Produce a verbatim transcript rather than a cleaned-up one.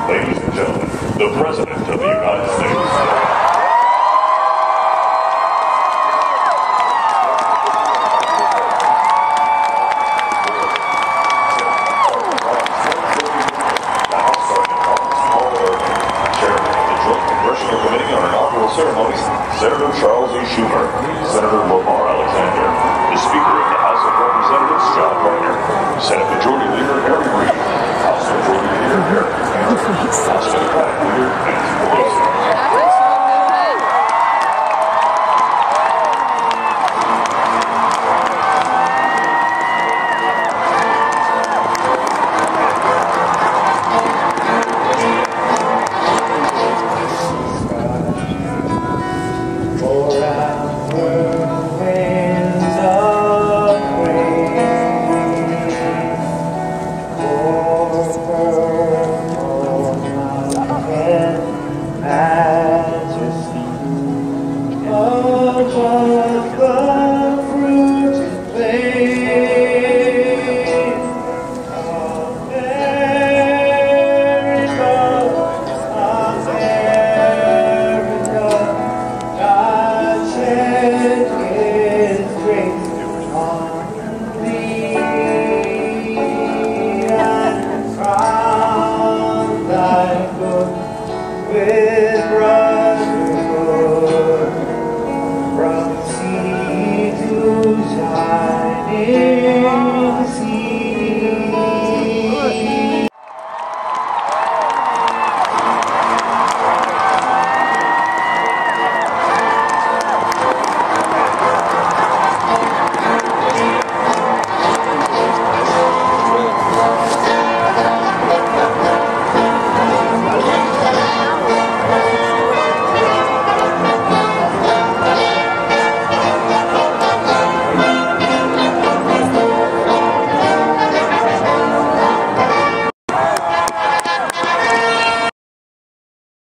Ladies and gentlemen, the President of the United States. Ceremonies, Senator Charles E. Schumer, Senator Lamar Alexander, the Speaker of the House of Representatives, John Boehner, Senate Majority